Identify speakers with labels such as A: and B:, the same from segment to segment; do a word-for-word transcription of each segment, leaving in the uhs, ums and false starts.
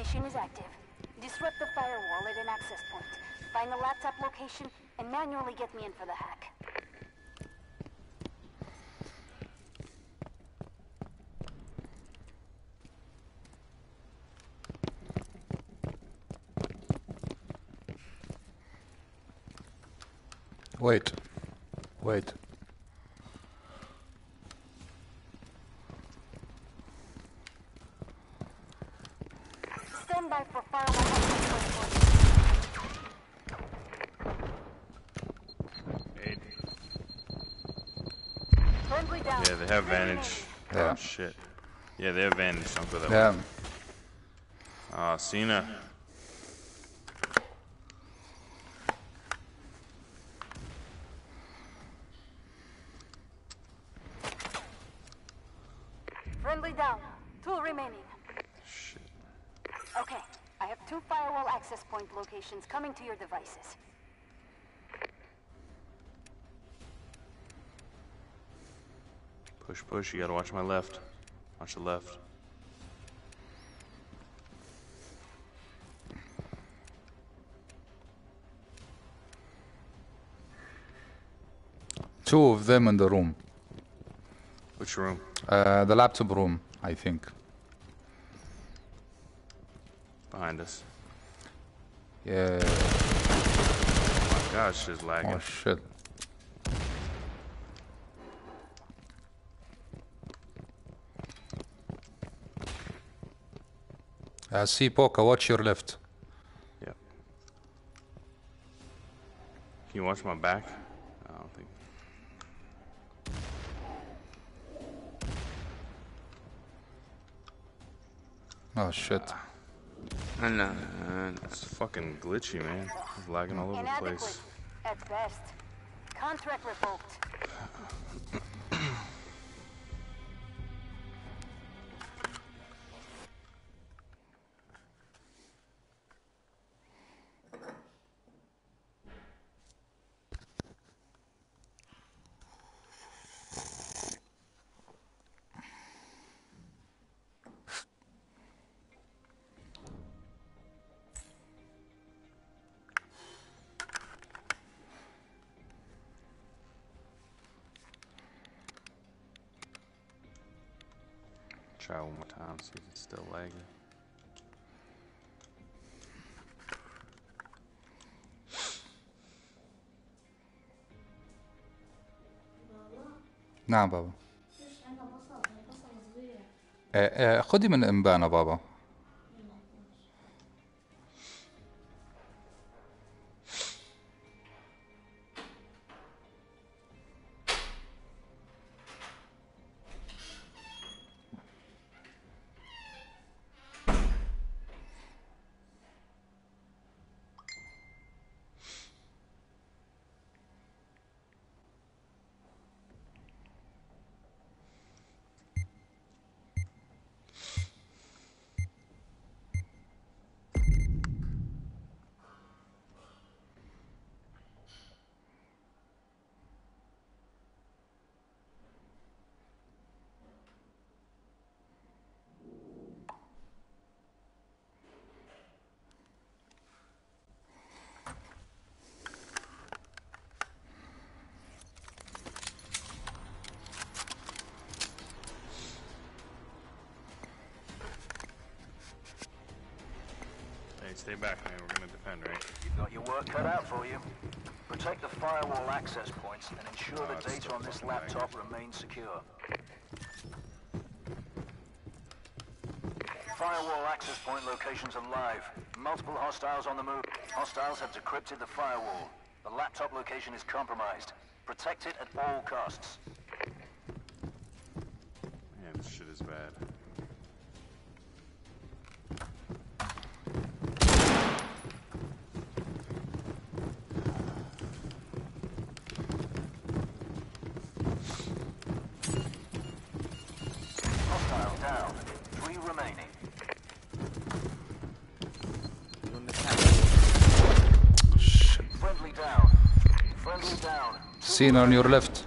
A: location is active. Disrupt the firewall at an access point. Find the laptop location and manually get me in for the hack.
B: Wait. Wait.
A: Stand by for firewall access point.
C: Eight.
A: Friendly down.
C: Yeah, they have advantage.
B: Yeah.
C: Oh shit. Yeah, they have advantage. Don't go that
B: Yeah.
C: way. Ah, Cena.
A: Friendly down. Two remaining.
C: Shit.
A: Okay, I have two firewall access point locations coming to your devices.
C: Push, push. You gotta watch my left. Watch the left.
B: Two of them in the room.
C: Which room?
B: Uh, the laptop room, I think.
C: Behind us.
B: Yeah.
C: Oh my gosh, she's lagging.
B: Oh shit. Uh, see, Poca, watch your left.
C: Yep. Can you watch my back? I don't think.
B: Oh shit.
C: I know. It's fucking glitchy, man. It's lagging all over the
A: Inadequate,
C: place.
A: at best. Contract revoked.
C: Try one more time, see if it's still lagging.
B: نعم بابا. آه، آه، خدي من انبانا بابا.
C: Stay back, man. We're gonna defend, right?
D: You've got your work cut out for you. Protect the firewall access points and ensure
C: Oh,
D: the
C: it's
D: data
C: still
D: on this
C: fucking
D: laptop remains secure. Firewall access point locations are live. Multiple hostiles on the move. Hostiles have decrypted the firewall. The laptop location is compromised. Protect it at all costs.
C: Man, this shit is bad.
D: Hostile down. Three remaining. Friendly down. Friendly down. Two
B: Seen on your left.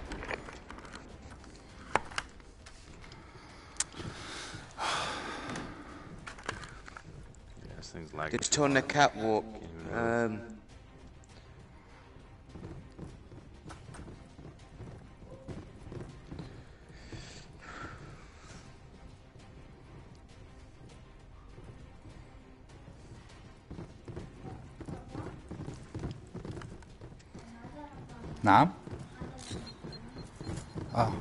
E: two on the catwalk. Um,
B: نعم اه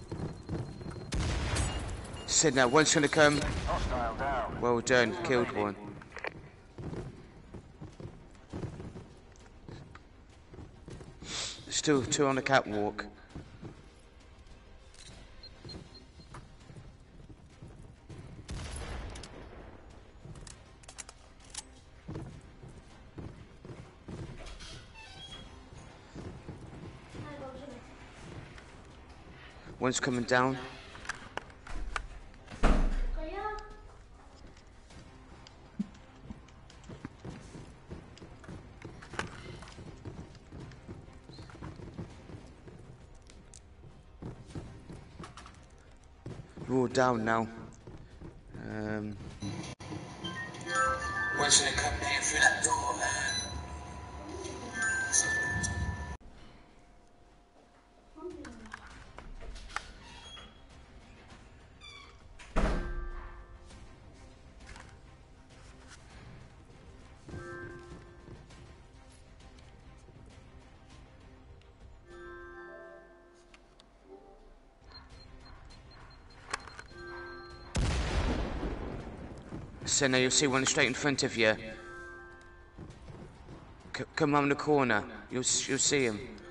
E: Said now, one's gonna come.
D: Hostile down.
E: Well done, killed one. Still two on the catwalk. One's coming down. We're all down now. Um, One's gonna come in through that door, man. So now you'll see one straight in front of you. C come round the corner. You'll you'll see him.